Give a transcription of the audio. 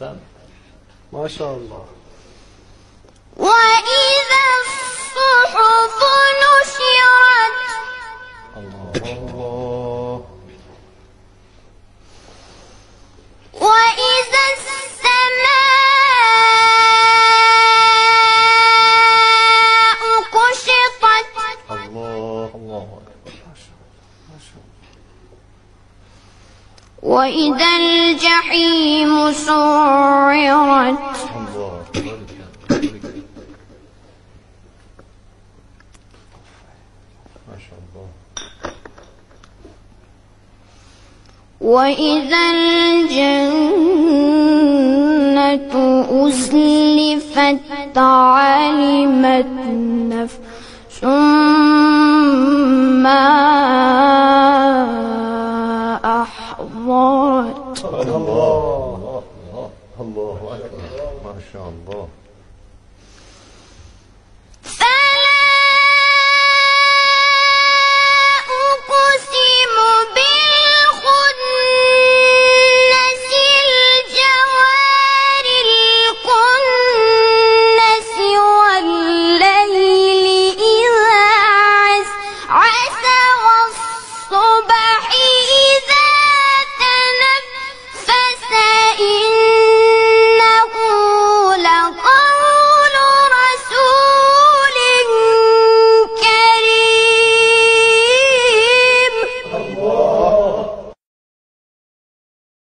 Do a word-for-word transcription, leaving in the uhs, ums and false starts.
أحسنت. ما شاء الله. وإذا الصحف نشرت. الله. وإذا السماء كشطت. الله. الله. وإذا الجحيم سعرت. الله. ما شاء الله. وإذا الجنة أزلفت علمت نفس ما أحضرت. الله. الله أكبر. ما شاء الله.